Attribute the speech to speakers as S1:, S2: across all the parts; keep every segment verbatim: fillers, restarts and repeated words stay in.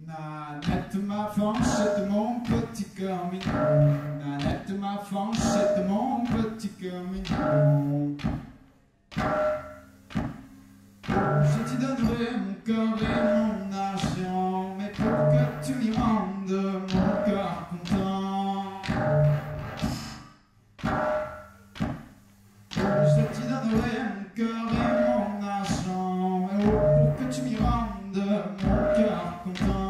S1: Nanette, ma fanchette, mon petit cœur mignon. Nanette, ma fanchette, mon petit cœur mignon. Je t'y donnerai mon cœur et mon argent, mais pour que tu m'y rendes mon cœur content. Je t'y donnerai mon cœur et mon argent, mais oh, pour que tu m'y rendes mon cœur content.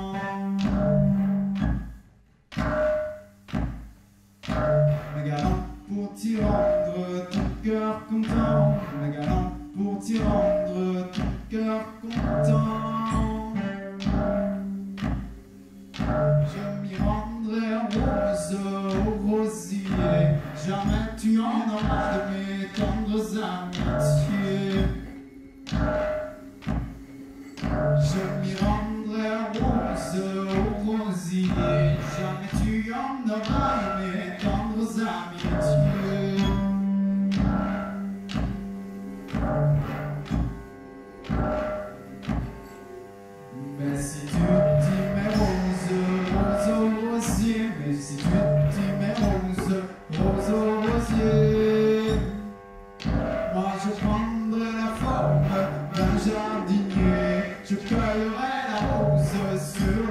S1: Mes galants pour t'y rendre ton cœur content. Mes galants pour t'y rendre ton cœur content. Je m'y rendrai rose au rosier. Jamais tu en auras de mes tendres amitiés. Je m'y rendrai rose au rosier. Jamais tu en auras de mes tendres amitiés. Mais si tu dis mes roses, roses au rosier, mais si tu dis mes roses, roses au rosier, moi je prendrai la forme d'un jardinier, je cueillerai la rose sur